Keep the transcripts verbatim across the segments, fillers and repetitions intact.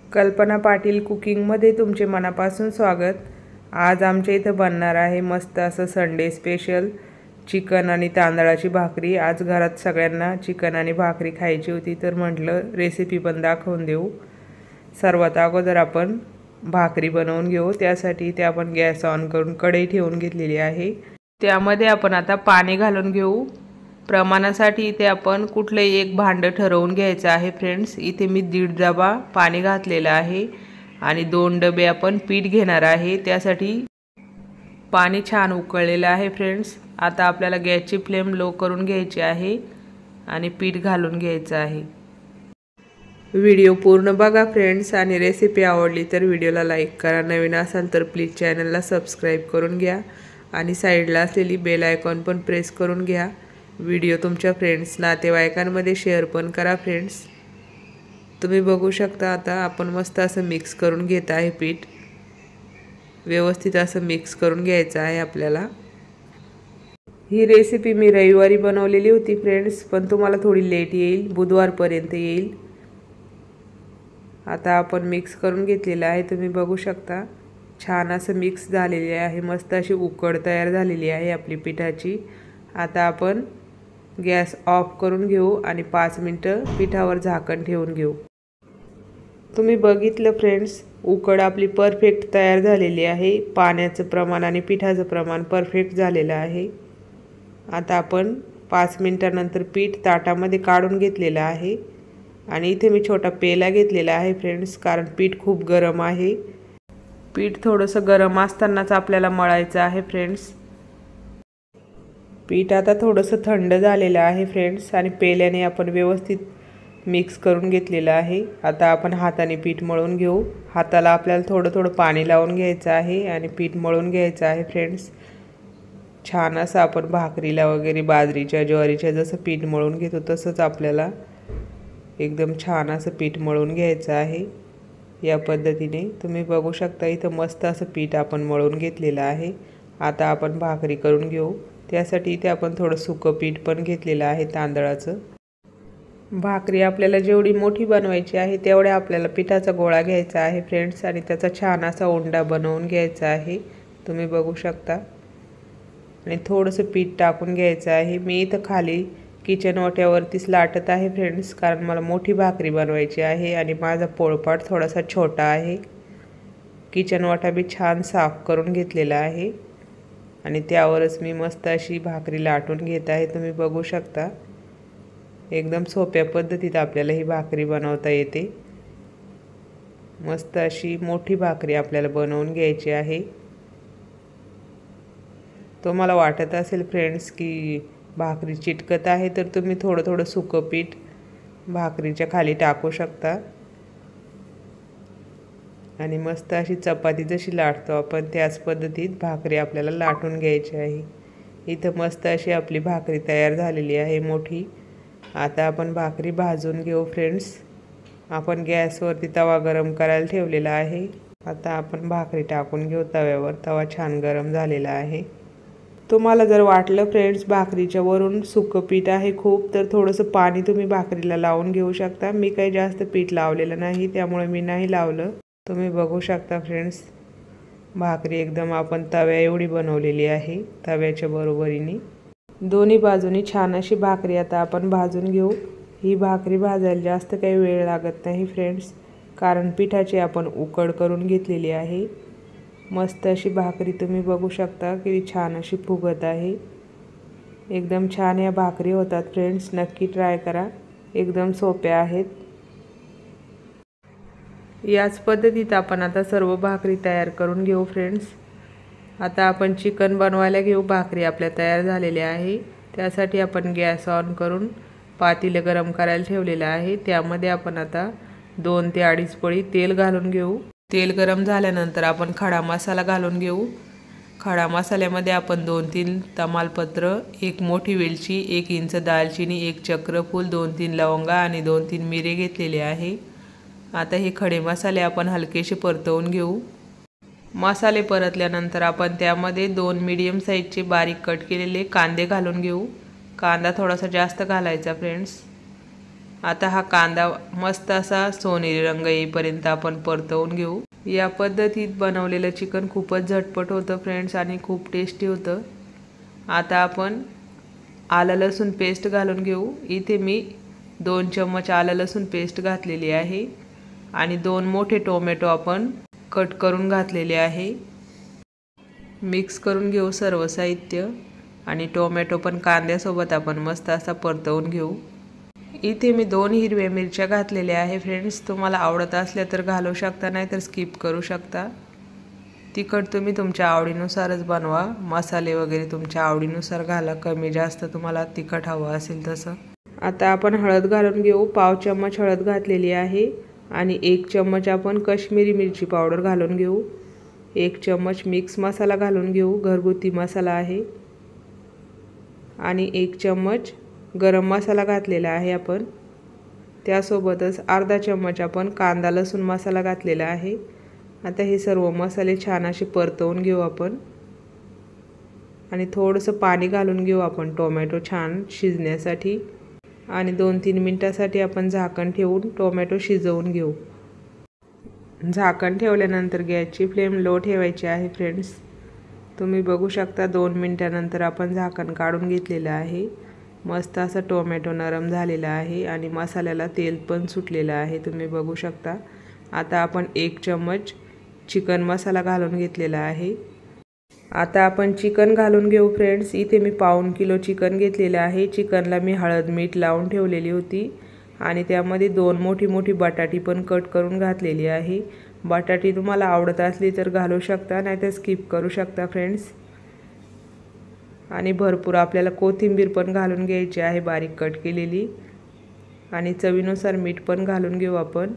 कल्पना पाटील कुकिंगमध्ये तुमचे मनापासून स्वागत। आज आमच्या इथं बनणार आहे मस्त असं संडे स्पेशल चिकन आणि तांदळाची भाकरी। आज घरात सगळ्यांना चिकन आणि भाकरी खायची होती, तर म्हटलं रेसिपी पण दाखवून देऊ। सर्वात अगोदर आपण भाकरी बनवून घेऊ। त्यासाठी ते आपण गॅस ऑन करून कढई ठेवून घेतलेली आहे। त्यामध्ये आपण आता पाणी घालून घेऊ। प्रमाणासाठी इथे आपण कुठलेही एक भांडं ठरवून घ्यायचं आहे फ्रेंड्स। इथे मी दीड डबा पाणी घातलेलं आहे आणि दोन डबे आपण पीठ घेणार आहे। त्यासाठी पाणी छान उकळलेलं आहे फ्रेंड्स। आता आपल्याला गॅसची फ्लेम लो करून घ्यायची आहे आणि पीठ घालून घ्यायचं आहे। व्हिडिओ पूर्ण बघा फ्रेंड्स आणि रेसिपी आवडली तर व्हिडिओला लाईक करा। नवीन असाल तर प्लीज चॅनलला सबस्क्राईब करून घ्या आणि साईडला असलेली बेल आयकॉन पण प्रेस करून घ्या। व्हिडिओ तुमच्या फ्रेंड्स नातेवाईकांमध्ये शेअर पण करा फ्रेंड्स। तुम्ही बघू शकता आता आपण मस्त असं मिक्स करून घेत आहे पीठ। व्यवस्थित असं मिक्स करून घ्यायचं आहे आपल्याला। ही रेसिपी मी रविवारी बनवलेली होती फ्रेंड्स, पण तुम्हाला थोडी लेट येईल, बुधवारपर्यंत येईल। आता आपण मिक्स करून घेतलेलं आहे, तुम्ही बघू शकता छान असं मिक्स झालेले आहे। मस्त अशी उकड तयार झालेली आहे आपली पिठाची। आता आपण गॅस ऑफ करून घेऊ आणि पाच मिनिटं पिठावर झाकण ठेवून घेऊ। तुम्ही बघितलं फ्रेंड्स, उकड आपली परफेक्ट तयार झालेली आहे। पाण्याचं प्रमाण आणि पिठाचं प्रमाण परफेक्ट झालेलं आहे। आता आपण पाच मिनिटानंतर पीठ ताटामध्ये काढून घेतलेलं आहे आणि इथे मी छोटा पेला घेतलेला आहे फ्रेंड्स, कारण पीठ खूप गरम आहे। पीठ थोडंसं गरम असतानाच आपल्याला मळायचं आहे फ्रेंड्स। पीठ आता थोडंसं थंड झालेलं आहे फ्रेंड्स आणि पेल्याने आपण व्यवस्थित मिक्स करून घेतलेलं आहे। आता आपण हाताने पीठ मळून घेऊ। हाताला आपल्याला थोडं थोडं पाणी लावून घ्यायचं आहे आणि पीठ मळून घ्यायचं आहे फ्रेंड्स। छान असं आपण भाकरीला वगैरे बाजरीच्या ज्वारीच्या जसं पीठ मळून घेतो तसंच आपल्याला एकदम छान असं पीठ मळून घ्यायचं आहे। या पद्धतीने तुम्ही बघू शकता इथं मस्त असं पीठ आपण मळून घेतलेलं आहे। आता आपण भाकरी करून घेऊ। त्यासाठी इथे आपण थोडं सुकं पीठ पण घेतलेलं आहे तांदळाचं। भाकरी आपल्याला जेवढी मोठी बनवायची आहे तेवढ्या आपल्याला पिठाचा गोळा घ्यायचा आहे फ्रेंड्स आणि त्याचा छान असा उंडा बनवून घ्यायचा आहे, तुम्ही बघू शकता। आणि थोडंसं पीठ टाकून घ्यायचं आहे। मी इथं खाली किचन ओट्यावरतीच लाटत आहे फ्रेंड्स, कारण मला मोठी भाकरी बनवायची आहे आणि माझा पोळपाट थोडासा छोटा आहे। किचन ओटा बी छान साफ करून घेतलेला आहे आणि त्यावरच मी मस्त अशी भाकरी लाटून घेत आहे, तुम्ही बघू शकता। एकदम सोप्या पद्धतीत आपल्याला ही भाकरी बनवता येते। मस्त अशी मोठी भाकरी आपल्याला बनवून घ्यायची आहे। तुम्हाला वाटत असेल फ्रेंड्स की भाकरी चिटकत आहे, तर तुम्ही थोडं थोडं सुकं पीठ भाकरीच्या खाली टाकू शकता आणि मस्त अशी चपाती जशी लाटतो आपण त्याच पद्धतीत भाकरी आपल्याला लाटून घ्यायची आहे। इथं मस्त अशी आपली भाकरी तयार झालेली आहे मोठी। आता आपण भाकरी भाजून घेऊ फ्रेंड्स। आपण गॅसवरती तवा गरम करायला ठेवलेला आहे। आता आपण भाकरी टाकून घेऊ तव्यावर। तवा छान गरम झालेला आहे। तुम्हाला जर वाटलं फ्रेंड्स भाकरीच्या वरून सुकं पीठ आहे खूप, तर थोडंसं पाणी तुम्ही भाकरीला लावून घेऊ शकता। मी काही जास्त पीठ लावलेलं नाही, त्यामुळे मी नाही लावलं। तुम्ही बघू शकता फ्रेंड्स, भाकरी एकदम आपण तव्या एवढी बनवलेली आहे, तव्याच्या बरोबरीने। दोन्ही बाजूनी छान अशी भाकरी आता आपण भाजून घेऊ। ही भाकरी भाजायला जास्त काही वेळ लागत नाही फ्रेंड्स, कारण पिठाची आपण उकड करून घेतलेली आहे। मस्त अशी भाकरी तुम्ही बघू शकता किती छान अशी फुगत आहे। एकदम छान या भाकरी होतात फ्रेंड्स, नक्की ट्राय करा, एकदम सोप्या आहेत। याच पद्धतीत आपण आता सर्व भाकरी तयार करून घेऊ फ्रेंड्स। आता आपण चिकन बनवायला घेऊ। भाकरी आपल्या तयार झालेल्या आहे। त्यासाठी आपण गॅस ऑन करून पातेलं गरम करायला ठेवलेलं आहे। त्यामध्ये आपण आता दोन ते अडीच पळी तेल घालून घेऊ। तेल गरम झाल्यानंतर आपण खडा मसाला घालून घेऊ। खडा मसाल्यामध्ये आपण दोन तीन तमालपत्र, एक मोठी वेलची, एक इंच दालचिनी, एक चक्रफूल, दोन तीन लवंगा आणि दोन तीन मिरे घेतलेले आहे। आता हे खडे मसाले आपण हलकेसे परतवून घेऊ। मसाले परतल्यानंतर आपण त्यामध्ये दोन मीडियम साईजचे बारीक कट केलेले कांदे घालून घेऊ। कांदा थोडासा जास्त घालायचा फ्रेंड्स। आता हा कांदा मस्त असा सोनेरी रंग येईपर्यंत आपण परतवून घेऊ। या पद्धतीत बनवलेलं चिकन खूपच झटपट होतं फ्रेंड्स आणि खूप टेस्टी होतं। आता आपण आलं लसूण पेस्ट घालून घेऊ। इथे मी दोन चम्मच आलं लसूण पेस्ट घातलेली आहे आणि दोन मोठे टोमॅटो आपण कट करून घातलेले आहे। मिक्स करून घेऊ सर्व साहित्य आणि टोमॅटो पण कांद्यासोबत आपण मस्त असा परतवून घेऊ। इथे मी दोन हिरव्या मिरच्या घातलेल्या आहे फ्रेंड्स, तुम्हाला आवडत असल्या तर घालू शकता, नाही तर स्किप करू शकता। तिखट तुम्ही तुमच्या आवडीनुसारच बनवा, मसाले वगैरे तुमच्या आवडीनुसार घाला, कमी जास्त तुम्हाला तिखट हवं असेल तसं। आता आपण हळद घालून घेऊ। पाव चम्मच हळद घातलेली आहे आणि एक चम्मच आपण काश्मीरी मिरची पावडर घालून घेऊ। एक चम्मच मिक्स मसाला घालून घेऊ, घरगुती मसाला आहे आणि एक चम्मच गरम मसाला घातलेला आहे आपण। त्यासोबतच अर्धा चम्मच आपण कांदा लसूण मसाला घातलेला आहे। आता हे सर्व मसाले छान असे परतवून घेऊ आपण आणि थोडंसं पाणी घालून घेऊ आपण टोमॅटो छान शिजण्यासाठी आणि दोन तीन मिनिटांसाठी आपण झाकण ठेवून टोमॅटो शिजवून घेऊ। झाकण ठेवल्यानंतर गॅसची फ्लेम लो ठेवायची आहे फ्रेंड्स। तुम्ही बघू शकता दोन मिनिटांनंतर आपण झाकण काढून घेतलेलं आहे। मस्त असा टोमॅटो नरम झालेला आहे आणि मसाल्याला तेल पण सुटलेलं आहे, तुम्ही बघू शकता। आता आपण एक चम्मच चिकन मसाला घालून घेतलेला आहे। आता आपण चिकन घालून घेऊ फ्रेंड्स। इथे मी पाऊण किलो चिकन घेतलेलं आहे। चिकनला मी हळद मीठ लावून ठेवलेली होती आणि त्यामध्ये दोन मोठी मोठी बटाटी पण कट करून घातलेली आहे। बटाटी तुम्हाला आवडत असली तर घालू शकता, नाही तर स्किप करू शकता फ्रेंड्स। आणि भरपूर आपल्याला कोथिंबीर पण घालून घ्यायची आहे बारीक कट केलेली आणि चवीनुसार मीठ पण घालून घेऊ आपण।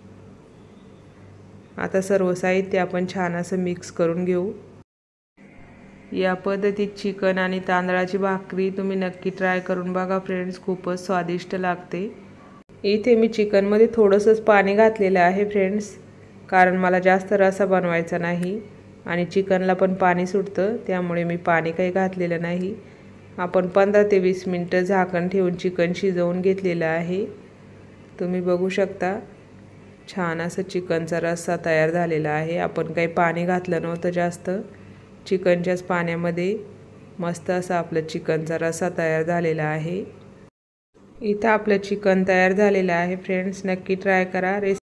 आता सर्व साहित्य आपण छान असं मिक्स करून घेऊ। या पद्धतीत चिकन आणि तांदळाची भाकरी तुम्ही नक्की ट्राय करून बघा फ्रेंड्स, खूपच स्वादिष्ट लागते। इथे मी चिकनमध्ये थोडंसंच पाणी घातलेलं आहे फ्रेंड्स, कारण मला जास्त रस्सा बनवायचा नाही आणि चिकनला पण पाणी सुटतं, त्यामुळे मी पाणी काही घातलेलं नाही। आपण पंधरा ते वीस मिनिटं झाकण ठेवून चिकन शिजवून घेतलेलं आहे। तुम्ही बघू शकता छान असं चिकनचा रस्सा तयार झालेला आहे। आपण काही पाणी घातलं नव्हतं जास्त, चिकनच्याच पाण्यामध्ये मस्त असा आपला चिकनचा रस्सा तयार झालेला आहे। इथं आपलं चिकन तयार झालेलं आहे फ्रेंड्स, नक्की ट्राय करा। रेसिपी